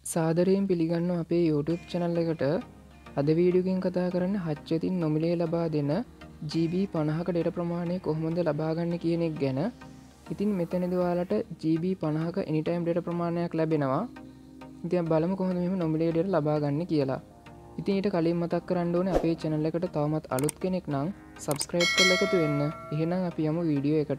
සාදරයෙන් පිළිගන්නවා අපේ YouTube channel එකට. අද වීඩියෝ එකෙන් කතා කරන්නේ Hutch එකෙන් නොමිලේ ලබා දෙන GB 50ක data ප්‍රමාණය කොහොමද ලබා ගන්න කියන එක ගැන. ඉතින් මෙතනදී ඔයාලට GB 50ක anytime data ප්‍රමාණයක් ලැබෙනවා. ඉතින් බලමු කොහොමද මෙහෙම නොමිලේ data ලබා ගන්න කියලා. ඉතින් ඊට කලින් මතක් කරන්න ඕනේ අපේ channel එකට තවමත් අලුත් කෙනෙක් නම් subscribe කරලා එකතු වෙන්න. එහෙනම් අපි යමු වීඩියෝ එකට.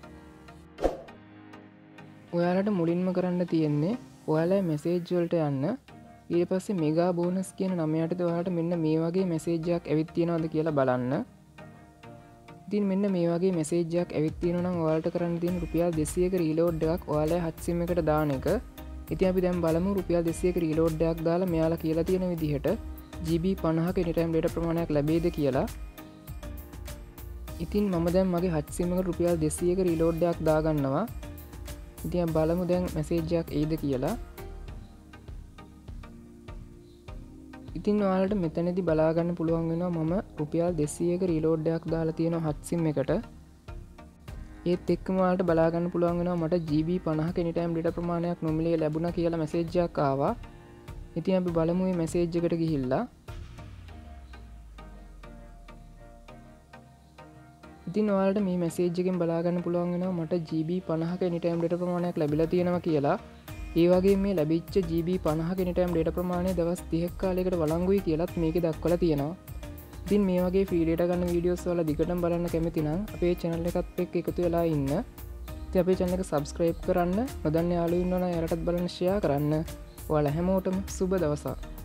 ඔයාලට මුලින්ම කරන්න තියෙන්නේ ඔයාලා මැසේජ් වලට යන්න. ඊට පස්සේ මෙගා බෝනස් කියන නම යටතේ ඔයාලට මෙන්න මේ වගේ මැසේජ් එකක් ඇවිත් තියෙනවද කියලා බලන්න. ඉතින් මෙන්න මේ වගේ මැසේජ් එකක් ඇවිත් තියෙනවා නම් ඔයාලට කරන්න තියෙන රුපියල් 200ක රීලෝඩ් එකක් ඔයාලගේ Hutch SIM එකට දාන එක. ඉතින් අපි දැන් බලමු රුපියල් 200ක රීලෝඩ් එකක් දාලා මෙයාලා කියලා තියෙන විදිහට GB 50ක anytime data ප්‍රමාණයක් ලැබෙයිද කියලා. ඉතින් මම දැන් මගේ Hutch SIM එකට රුපියල් 200ක රීලෝඩ් එකක් දාගන්නවා. ඉතින් බලමු දැන් මැසේජ් එකක් එයිද කියලා. ඉතින් ඔයාලට මෙතනදී බලා ගන්න පුළුවන් වෙනවා මම රුපියල් 200ක රීලෝඩ් එකක් දාලා තියෙනවා Hutch SIM එකට. ඒත් එක්කම ඔයාලට බලා ගන්න පුළුවන් වෙනවා මට GB 50ක anytime data ප්‍රමාණයක් නොමිලේ ලැබුණා කියලා මැසේජ් එකක් ආවා. ඉතින් අපි බලමු මේ මැසේජ් එකට ගිහිල්ලා. ඉතින් ඔයාලට මේ මැසේජ් එකෙන් බලා ගන්න පුළුවන් වෙනවා මට GB 50ක anytime data ප්‍රමාණයක් ලැබිලා තියෙනවා කියලා. ඒ වගේම මේ ලැබිච්ච GB 50ක anytime data ප්‍රමාණය දවස් 30ක කාලයකට වළංගුයි කියලාත් මේකේ දක්වලා තියෙනවා. ඉතින් මේ වගේ ෆ්‍රී data ගන්න වීඩියෝස් වල දිගටම බලන්න කැමති නම් අපේ channel එකත් එක්ක එකතු වෙලා ඉන්න. ඉතින් අපේ channel එක subscribe කරන්න, නොදන්න යාළුවෝ ඉන්නවා නම් එයාලටත් බලන්න share කරන්න. ඔයාලා හැමෝටම සුබ දවසක්.